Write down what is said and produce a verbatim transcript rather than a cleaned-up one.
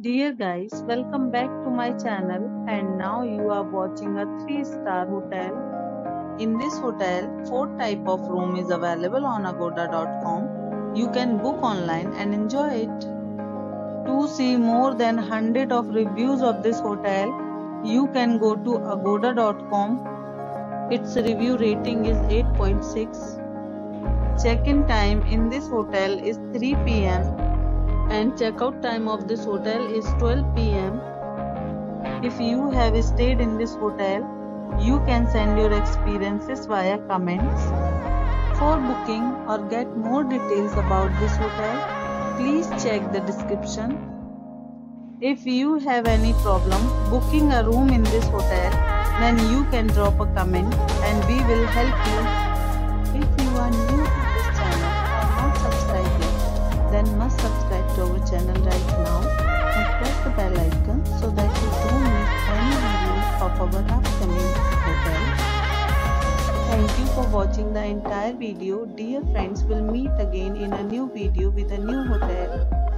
Dear guys, welcome back to my channel and now you are watching a three star hotel. In this hotel, four type of room is available on agoda dot com. You can book online and enjoy it. To see more than one hundred of reviews of this hotel, you can go to agoda dot com. Its review rating is eight point six. Check-in time in this hotel is three p m and checkout time of this hotel is twelve p m If you have stayed in this hotel, you can send your experiences via comments. For booking or get more details about this hotel, please check the description. If you have any problem booking a room in this hotel, then you can drop a comment and we will help you. If you are new to this channel or not subscribed yet, then must subscribe to our channel right now and press the bell icon so that you don't miss any videos of our upcoming hotel. Thank you for watching the entire video. Dear friends, we'll meet again in a new video with a new hotel.